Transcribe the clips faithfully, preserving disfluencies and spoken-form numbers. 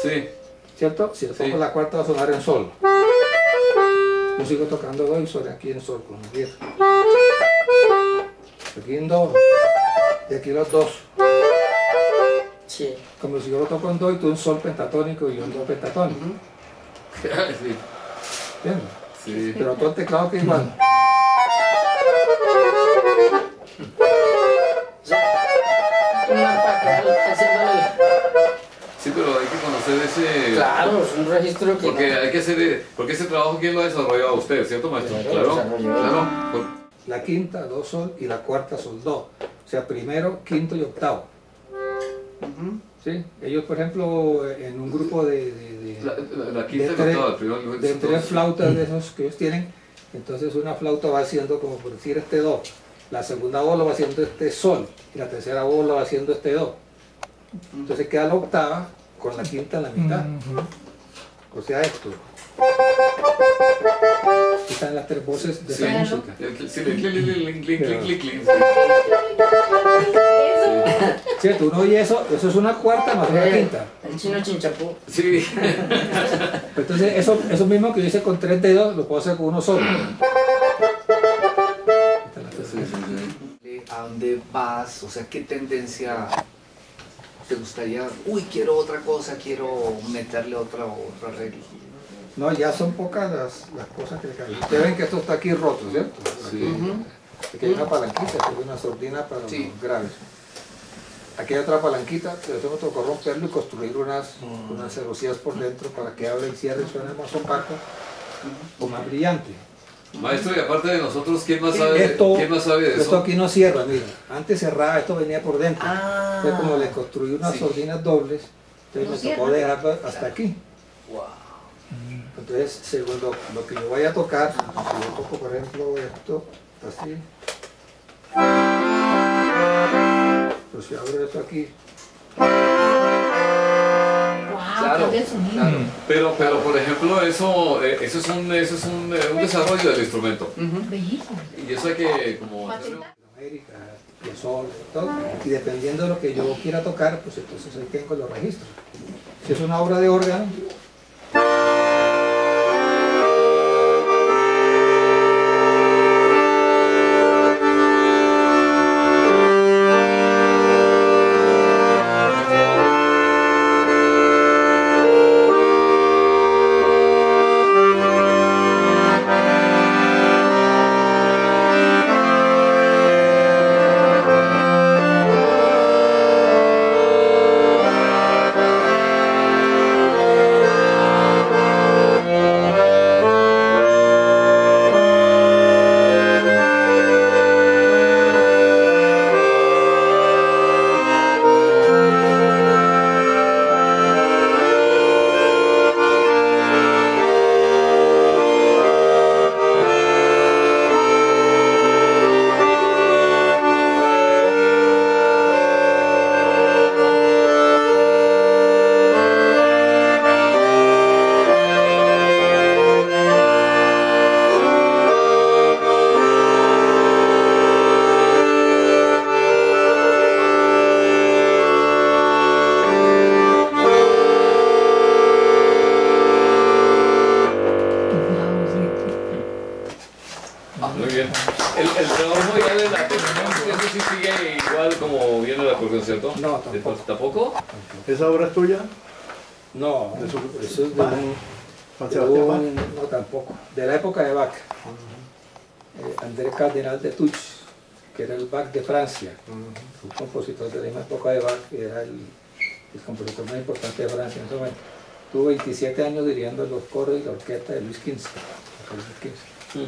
Sí. ¿Cierto? Si le toco Sí. la cuarta va a sonar en sol. Yo sigo tocando do y sol aquí en sol con mi diez. Aquí en do y aquí los dos. Sí. Como si yo lo toco en do y tú en sol pentatónico y yo en do pentatónico. Ujú. Sí. ¿Entiendes? Sí. Pero todo el teclado que igual. O sea, un mapa que va haciéndole- Sí, pero hay que conocer ese... Claro, es un registro que Porque no- hay que hacer... Porque ese trabajo, ¿quién lo ha desarrollado? Usted, ¿cierto, maestro? Claro, Claro. lo desarrolló. Claro. Por- La quinta, do, sol y la cuarta, sol, do. O sea, primero, quinto y octavo. Ujú. ¿Sí? Ellos, por ejemplo, en un grupo de, de, de- La, la, la quinta de y tres- octava, el primero... de tres flautas de esos que ellos tienen, entonces una flauta va haciendo, como por decir, este do. La segunda voz lo va haciendo este sol y la tercera voz lo va haciendo este do. Entonces queda la octava con la quinta en la mitad. O sea, esto. Aquí están las tres voces de Sí. esa música. El cl- sí, el clic, clic, clic, clic, clic, clic, clic, ¿Cierto? Uno oye eso, eso es una cuarta más una Eh, quinta. El chino chinchapú. sí. Sí. Entonces eso, eso mismo que yo hice con tres dedos, lo puedo hacer con uno solo. Sí, sí, sí. ¿A dónde vas? O sea, ¿qué tendencia te gustaría? Uy, quiero otra cosa, quiero meterle otra, otra arreglo. No, ya son pocas las, las cosas que le caen. Ustedes ven que esto está aquí roto, ¿cierto? Sí. Ujú. Aquí hay una palanquita, aquí hay una sordina para Sí. los graves. Aquí hay otra palanquita, pero tengo que romperlo y construir unas, unas celosías por dentro para que abra y cierre y suene más opaco o más brillante. Maestro, y aparte de nosotros, ¿quién más sabe, Esto, ¿quién más sabe de esto eso? aquí no cierra, mira. Antes cerraba, esto venía por dentro. Ah, Entonces como le construí unas sí. sordinas dobles, entonces No me tocó cierra. dejarlo hasta aquí. Wow. Entonces, según lo, lo que yo vaya a tocar, si yo toco por ejemplo esto, así. Pues si abro esto aquí, Wow, Claro, cambia el sonido. claro. Pero, pero por ejemplo, eso, eh, eso es, un, eso es un, eh, un desarrollo del instrumento. Ujú. Bellísimo. Y eso hay que como... Patentar. América, Piazzolla, todo. Y dependiendo de lo que yo quiera tocar, pues entonces ahí tengo los registros. Si es una obra de órgano, Wow, sí. Muy bien. El, el trabajo ya de la acordeón, eso sí sigue igual como viene el acordeón, ¿cierto? No, tampoco. ¿Tampoco? ¿Esa obra es tuya? no, De su- eso es de un, Juan de Sebastián Bach. un- no tampoco, de la época de Bach. Eh, André Cardenal de Touch, que era el Bach de Francia, un compositor de la misma época de Bach, que era el, el compositor más importante de Francia en ese momento. Tuvo veintisiete años dirigiendo los coros y la orquesta de Luis quince. de Luis quince.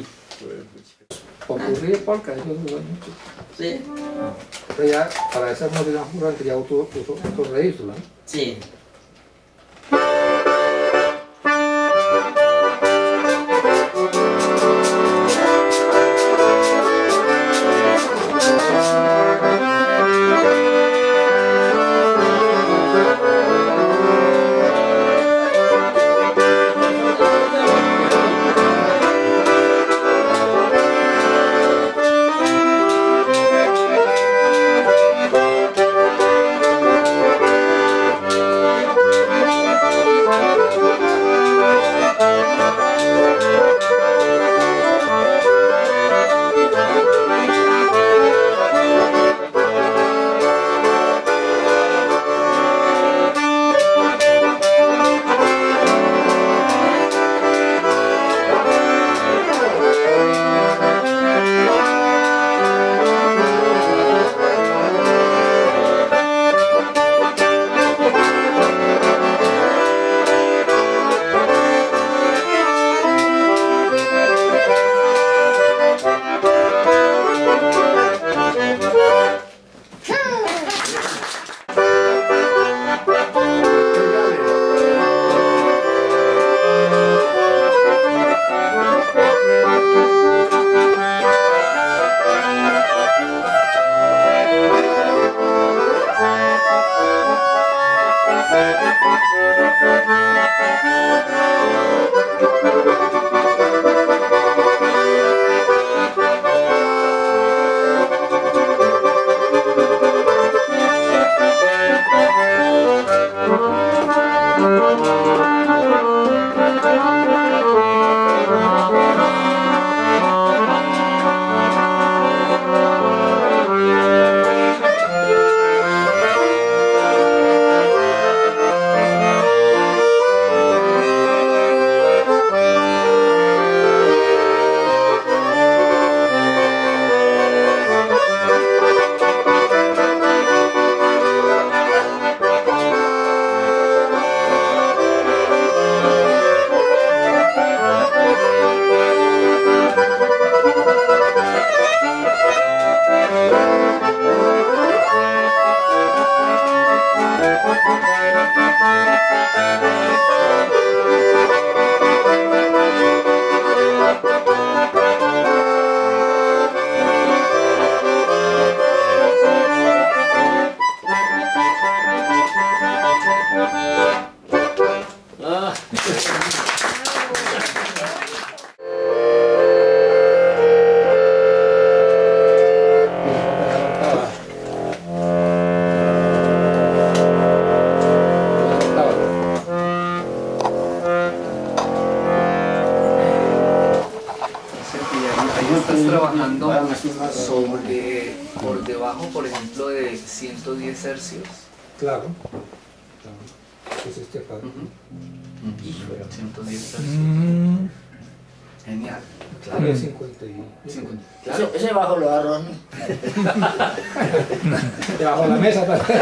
Popurrí de polka, eso es muy mucho. Sí. Pero ya, para esa música jurante ya usó otros registros, ¿no? Sí. Thank estás trabajando sobre, por debajo, por ejemplo, de ciento diez hercios. Claro. claro. Es este padre. Uh-huh. Híjole, ciento diez hercios. Mm. Genial. Claro, es cincuenta y... cincuenta. Claro. Ese, ese bajo lo agarró a mí. Debajo de la mesa.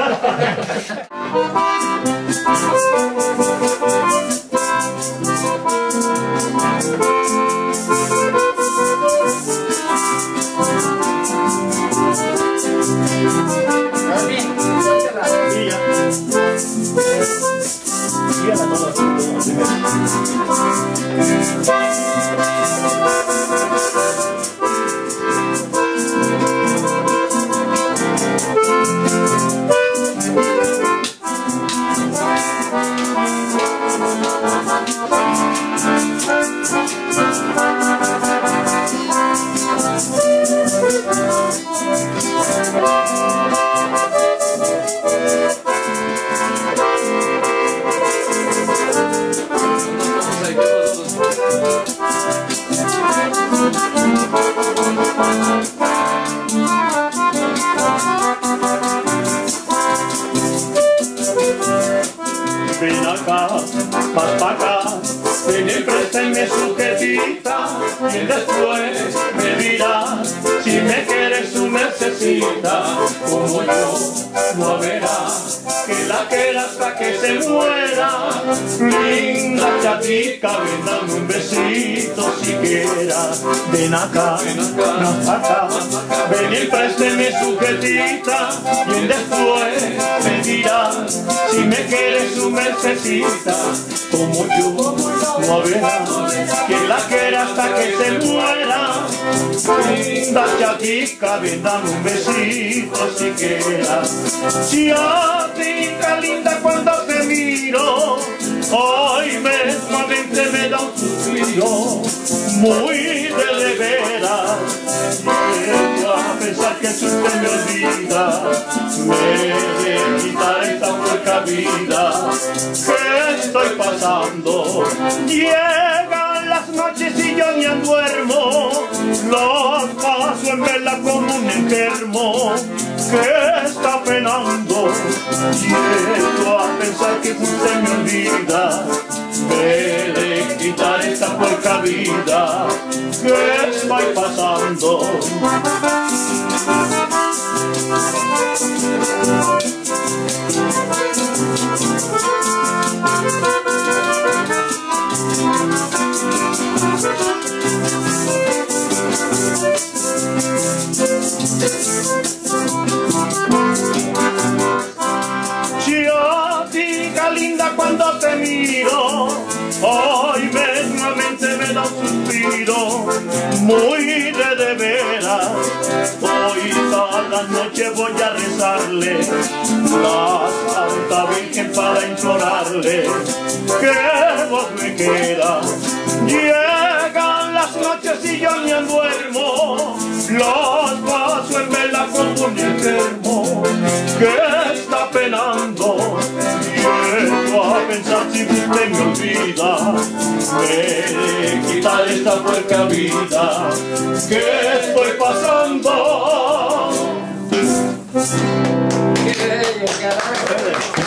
Ven acá, vas pa' acá, ven y préstame sujetita, y después me dirás si me quieres o necesitas, como yo no habrá que la quiera hasta que se muera. Linda chatica, ven dame un besito siquiera. Ven acá, más acá, ven y préstame sujetita, y después me dirás si me quieres o necesitas, como yo no habrá quien la quiera hasta que se muera. Linda chatica, ven dame un besito siquiera. Chatica linda, cuando te miro, hoy mesmamente me da un suspiro, muy de de veras. Llego a pensar que si usted me olvida, me de quitar esta puerca vida que estoy pasando. Llegan las noches y yo ni duermo, los paso en vela como un enfermo que está penando. Llego a pensar que usted me olvida, me de quitar esta puerca vida que estoy pasando. Chica linda, cuando te miro, hoy mesmamente me da un suspiro, muy de de veras. Hoy toda la noche voy a rezarle la Santa Virgen para implorarle que vos me quieras. Llegan las noches y yo ni duermo, los paso en vela como un enfermo que está penando. Llego a pensar si usted me olvida, me de quitar esta puerca vida que estoy pasando. ¡Qué bello, carajo!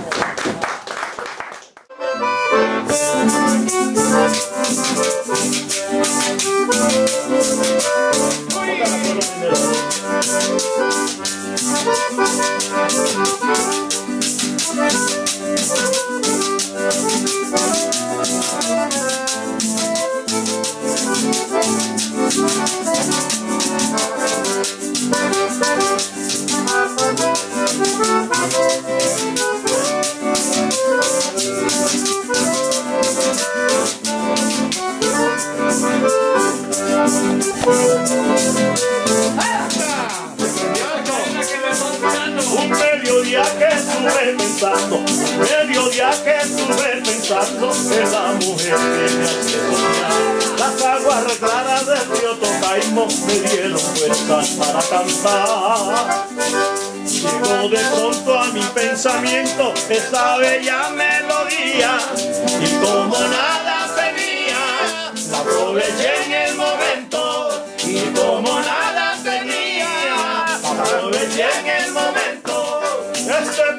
Un mediodía que estuve pensando, un mediodía que estuve pensando en la mujer que me hace soñar. Las aguas claras del río Tocaimo me dieron fuerzas para cantar. Llegó de pronto a mi pensamiento esa bella melodía, y como nada tenía, la aproveché en el momento y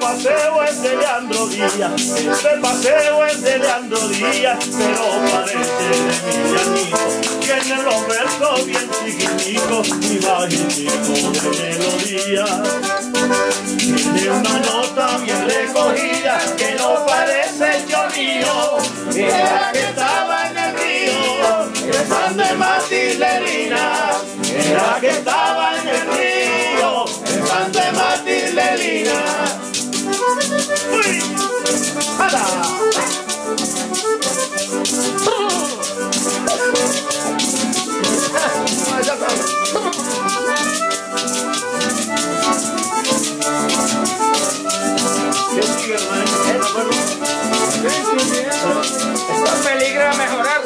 paseo es de Leandro Díaz, este paseo es de Leandro Díaz, pero parece de Emilianito. Tiene los versos bien chiquiticos y bajiticos de melodía. Tiene una nota bien recogida que no parece el mío. Era que estaba en el río, el pan de Matildelina. Era que estaba en el río, el pan de Matildelina. ¡Uy! ¡Hala! ¿Qué sigue, hermano? Está en peligro de mejorar.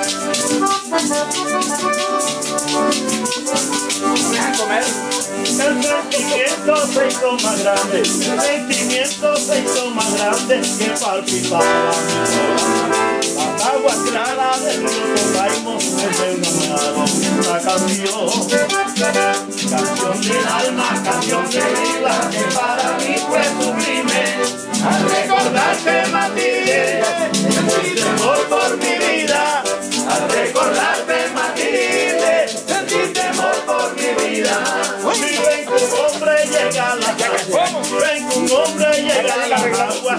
Deja comer. El sentimiento se hizo más grande, el sentimiento se hizo más grande que palpitaba mi corazón. Las aguas claras del río Tocaimo me enamoraron esta canción. Canción del alma, canción de vida, que para mí fue sublime. Al recordarte, Matilde, sentí temor por mi vida. Al recordarte, Matilde, sentí temor por mi vida. Si ven que un hombre llega a la agua, si ven que un hombre llega a la agua,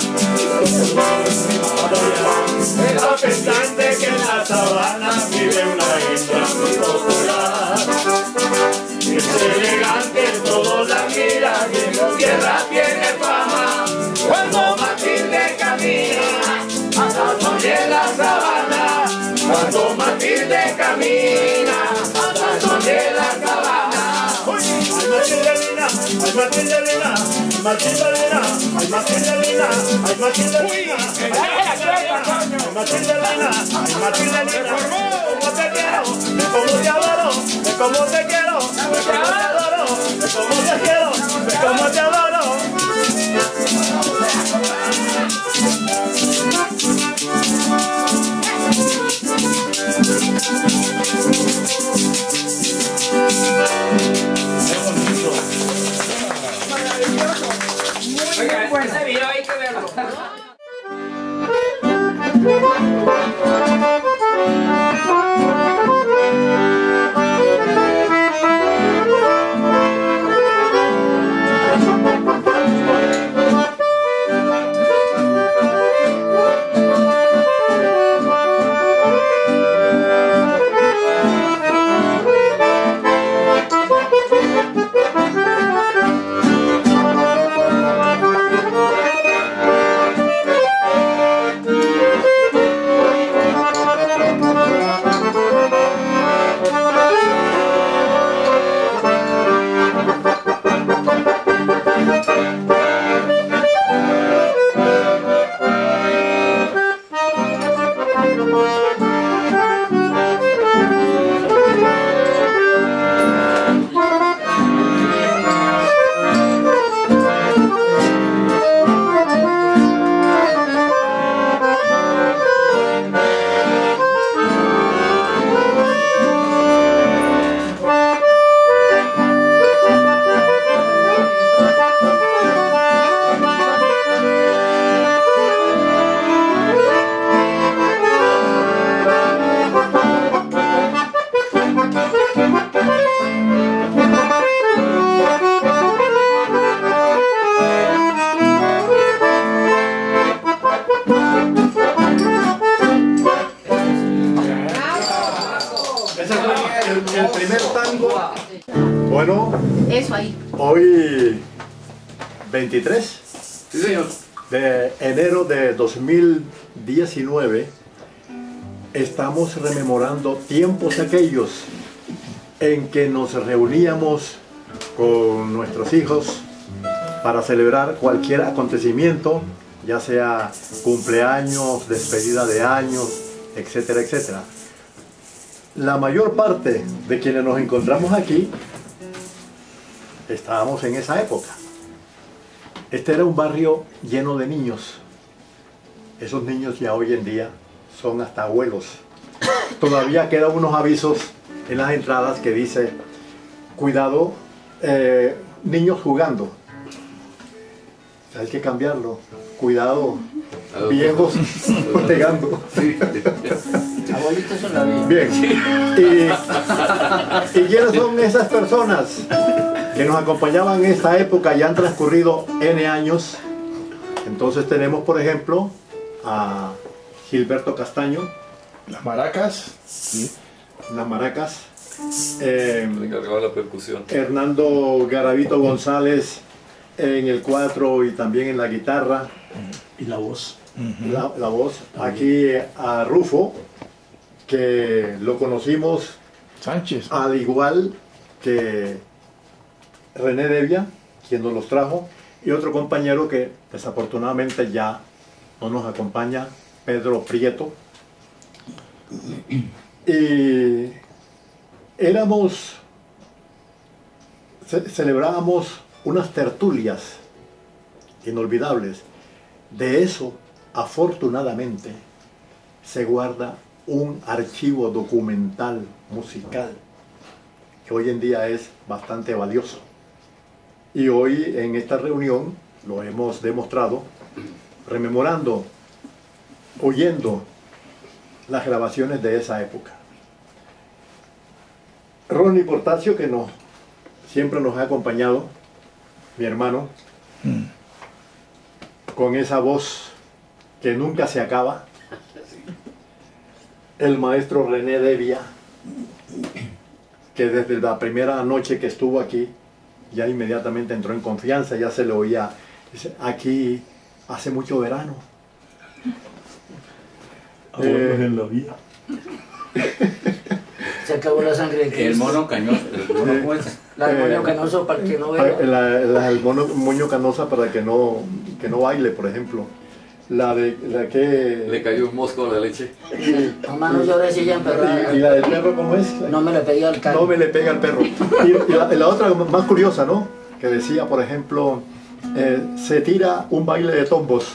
a pesar de que en la sabana vive una hembra muy popular. Es elegante, todos la miran y en su tierra tiene fama. Cuando Matilde camina, hasta de la sabana. Cuando Matilde camina, hasta de la sabana. Ay, Matildelina, ay, Matildelina, ay, Matildelina, ay, Matildelina, ay, Matildelina, ay, Matildelina, ay, Matildelina, como te quiero, de cómo te adoro, de cómo te quiero, de cómo te adoro, de cómo te quiero, de cómo te adoro. Oiga, ese video hay que verlo. el primer tango. Bueno, Eso ahí. Hoy veintitrés Sí, señor. de enero de dos mil diecinueve estamos rememorando tiempos aquellos en que nos reuníamos con nuestros hijos para celebrar cualquier acontecimiento, ya sea cumpleaños, despedida de años, etcétera, etcétera. La mayor parte de quienes nos encontramos aquí estábamos en esa época. Este era un barrio lleno de niños. Esos niños ya hoy en día son hasta abuelos. Todavía quedan unos avisos en las entradas que dice: cuidado, eh, niños jugando. Hay que cambiarlo. Cuidado, viejos pegando. Abuelito, eso es la vida. Bien. ¿Y, ¿Y quiénes son esas personas que nos acompañaban en esta época? Ya han transcurrido N años. Entonces tenemos, por ejemplo, a Gilberto Castaño. Las maracas. Sí. Las maracas. Eh, Le encargaba la percusión. Hernando Garavito González en el cuatro y también en la guitarra. Y la voz. La, la voz. Aquí a Rufo, que lo conocimos Sánchez. al igual que René Devia, quien nos los trajo, y otro compañero que desafortunadamente ya no nos acompaña, Pedro Prieto. Y éramos, ce celebrábamos unas tertulias inolvidables. De eso, afortunadamente, se guarda un archivo documental musical que hoy en día es bastante valioso. Y hoy en esta reunión lo hemos demostrado rememorando, oyendo las grabaciones de esa época. Ronnie Portacio, que nos, siempre nos ha acompañado, mi hermano, mm. con esa voz que nunca se acaba. El maestro René Devia, que desde la primera noche que estuvo aquí, ya inmediatamente entró en confianza, ya se le oía, dice, aquí hace mucho verano. Eh, en la vida. Se acabó la sangre de El mono cañoso. El mono, ¿cómo es? La del moño canoso para el que no vea. La, la, el mono, moño canosa para que no, que no baile, por ejemplo. La de la que... Le cayó un mosco a la leche. Mamá, no llores, ella emperrada. ¿Y, y la del perro cómo es? No me le pega al carro. No me le pega al perro. Y, y la, la otra más curiosa, ¿no? Que decía, por ejemplo, eh, se tira un baile de tombos.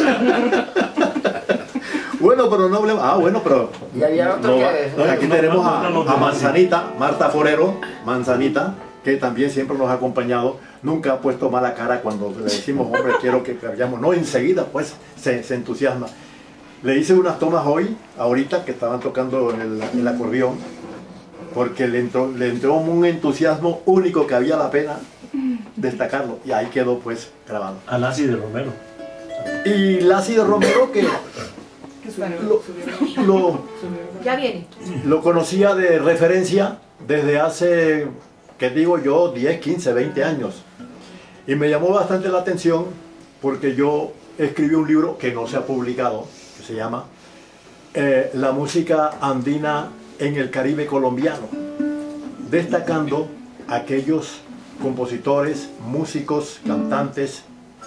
Bueno, pero no hablemos. Ah, bueno, pero. Y había otro no, que. no, aquí tenemos a, a Manzanita, Marta Forero, Manzanita, que también siempre nos ha acompañado. Nunca ha puesto mala cara cuando le decimos, hombre, quiero que vayamos. No, enseguida, pues, se, se entusiasma. Le hice unas tomas hoy, ahorita, que estaban tocando el, el acordeón, porque le entró, le entró un entusiasmo único que había la pena destacarlo. Y ahí quedó, pues, grabado. A Lassi de Romero. Y Lassi de Romero, que. Lo, lo, ya viene. Lo conocía de referencia desde hace, ¿qué digo yo? diez, quince, veinte años. Y me llamó bastante la atención porque yo escribí un libro que no se ha publicado, que se llama eh, La música andina en el Caribe colombiano, destacando aquellos compositores, músicos, cantantes,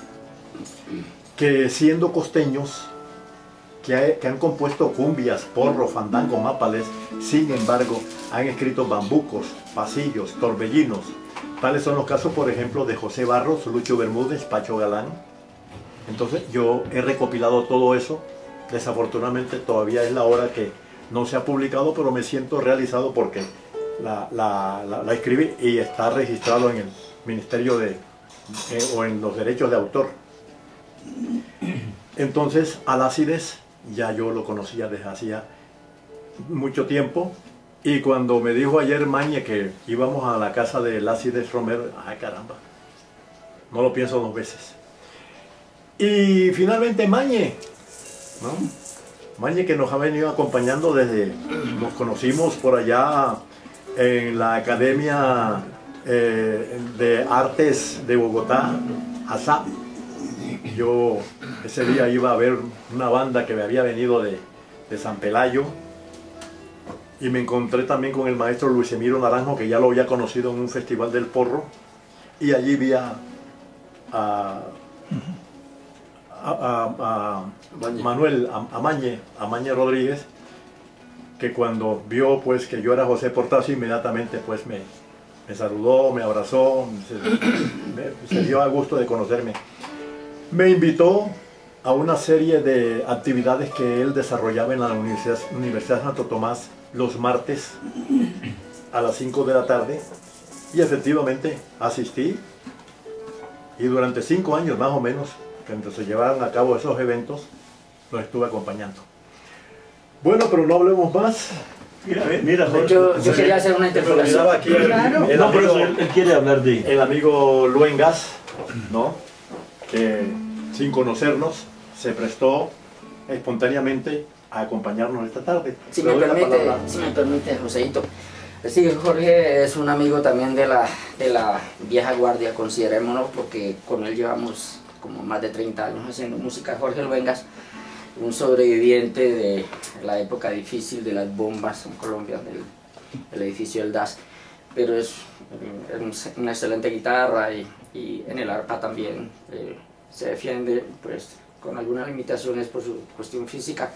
que siendo costeños, Que, hay, que han compuesto cumbias, porro, fandango, mápales, sin embargo, han escrito bambucos, pasillos, torbellinos. Tales son los casos, por ejemplo, de José Barros, Lucho Bermúdez, Pacho Galán. Entonces, yo he recopilado todo eso. Desafortunadamente, todavía es la hora que no se ha publicado, pero me siento realizado porque la, la, la, la escribí y está registrado en el Ministerio de, eh, o en los derechos de autor. Entonces, Alácides, ya yo lo conocía desde hacía mucho tiempo, y cuando me dijo ayer Mañe que íbamos a la casa de Alácides Romero, ¡ay caramba! No lo pienso dos veces. Y finalmente Mañe, ¿no? Mañe, que nos ha venido acompañando desde, nos conocimos por allá en la Academia eh, de Artes de Bogotá, A S A P. Yo ese día iba a ver una banda que me había venido de, de San Pelayo, y me encontré también con el maestro Luis Emiro Naranjo, que ya lo había conocido en un festival del porro, y allí vi a, a, a, a, a Manuel, a, a Mañe, a Mañe Rodríguez, que cuando vio pues que yo era José Portacio, inmediatamente pues me, me saludó, me abrazó, se, me, se dio a gusto de conocerme. Me invitó a una serie de actividades que él desarrollaba en la Universidad, Universidad Santo Tomás los martes a las cinco de la tarde, y efectivamente asistí Y durante cinco años más o menos, mientras se llevaban a cabo esos eventos, los estuve acompañando. Bueno, pero no hablemos más. Mira, mira Jorge. Yo, yo quería hacer una interpelación. Aquí el, Claro. el No, por eso amigo, él, él quiere hablar de... el amigo Luengas, ¿no? Que sin conocernos se prestó espontáneamente a acompañarnos esta tarde. Si Le me doy la permite, palabra. si me permite, Joseito. Sí, Jorge es un amigo también de la, de la vieja guardia, considerémoslo, porque con él llevamos como más de treinta años haciendo música. Jorge Luengas, un sobreviviente de la época difícil de las bombas en Colombia, del, del edificio del D A S, pero es, es una excelente guitarra y, y en el arpa también eh, se defiende, pues con algunas limitaciones por su cuestión física.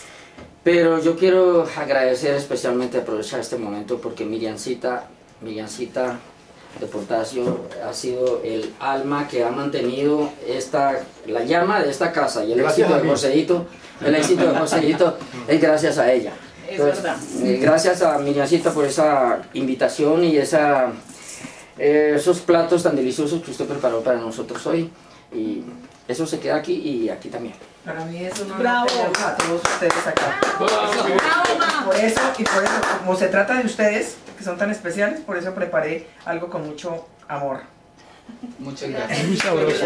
Pero yo quiero agradecer especialmente, aprovechar este momento, porque Miriancita, Miriancita de Portacio ha sido el alma que ha mantenido esta, la llama de esta casa, y el Gracias éxito a de mí. Joseito, el éxito de Joseito es gracias a ella. Es Entonces, verdad. eh, gracias a Miriancita por esa invitación y esa, eh, esos platos tan deliciosos que usted preparó para nosotros hoy, y eso se queda aquí y aquí también. Para mí es un honor Bravo. tenerlos a todos ustedes acá. Bravo. Por eso, y por eso, como se trata de ustedes, que son tan especiales, por eso preparé algo con mucho amor. Muchas gracias. Muy sabroso.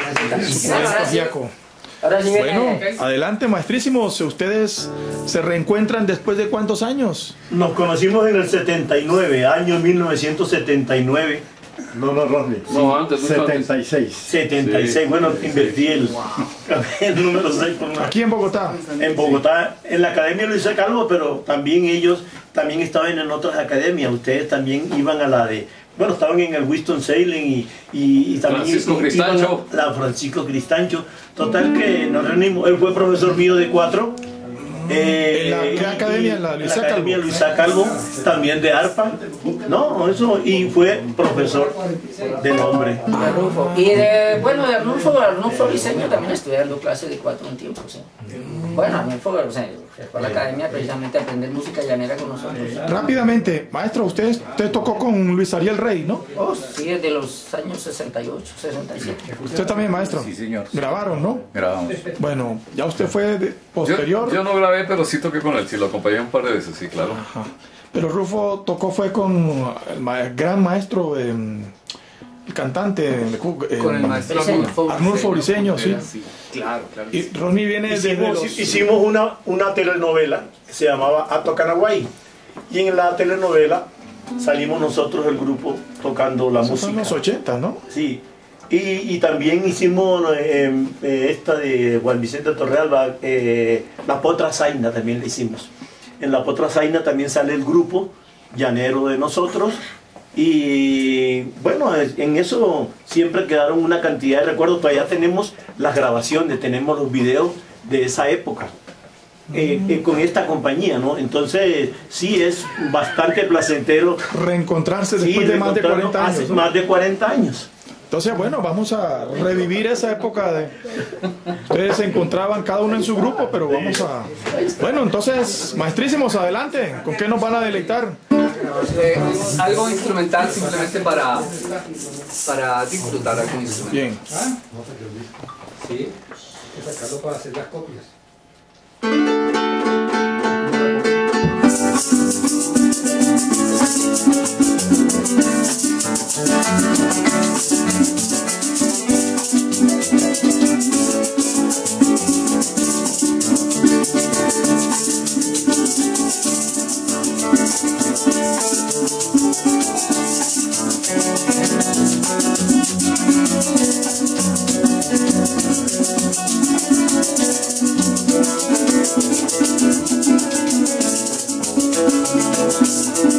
Ahora sí, Jaco. ahora sí viene- Bueno, adelante, maestrísimos. Ustedes se reencuentran después de cuántos años. Nos conocimos en el setenta y nueve, año mil novecientos setenta y nueve. No, no, Rodney. No, antes, mucho antes. setenta y seis. setenta y seis, Sí. bueno, invertí el, el número seis por una. Aquí en Bogotá. En Bogotá, en la Academia Luis Calvo, pero también ellos también estaban en otras academias. Ustedes también iban a la de, bueno, estaban en el Winston-Salem y, y, y también Francisco iban Cristancho. a la Francisco Cristancho. Total que nos reunimos, él fue profesor mío de cuatro. Eh, ¿En la qué y- academia? ¿En la Luisa en la Academia Calvo? Luisa Calvo, también de arpa. No, eso, y fue profesor de nombre. Arnulfo. Y de, bueno, de Arnulfo, Arnulfo Briseño también estuve dando clases de cuatro un tiempo, sí. Bueno, Arnulfo, o sea, fue a la academia precisamente a aprender música llanera con nosotros. Rápidamente, maestro, usted, usted tocó con Luis Ariel Rey, ¿no? Oh, sí, desde los años sesenta y ocho, sesenta y siete. Usted también, maestro. Sí, señor. Grabaron, ¿no? Grabamos. Bueno, ya usted fue de- Yo, posterior. yo no grabé, pero sí toqué con él, sí, lo acompañé un par de veces, sí, claro. Ajá. Pero Rufo tocó fue con el ma- gran maestro, eh, el cantante, de Cu- eh, Con el maestro Arnulfo. Arnulfo Briseño, sí. Sí, claro, claro. Y Ronnie viene desde Hicimos, los... hicimos una, una telenovela que se llamaba Ato Canaguay. Y en la telenovela salimos nosotros, el grupo, tocando la Esos son música. los ochenta, ¿no? Sí. Y, y también hicimos eh, eh, esta de Juan Vicente Torrealba, eh, La Potra Zaina también la hicimos. En La Potra Zaina también sale el grupo llanero de nosotros. Y bueno, es- en eso siempre quedaron una cantidad de recuerdos. Todavía tenemos las grabaciones, tenemos los videos de esa época. eh, eh, con esta compañía, ¿no? Entonces sí es bastante placentero. Reencontrarse Sí, después de más de reencontrarnos cuarenta hace años, ¿no? más de cuarenta años. Entonces, bueno, vamos a revivir esa época de... Ustedes se encontraban cada uno en su grupo, pero vamos a... Bueno, entonces, maestrísimos, adelante. ¿Con qué nos van a deleitar? Eh, algo instrumental simplemente para, para disfrutar algún instrumento. Bien. Sí, hay que sacarlo para hacer las copias. Thank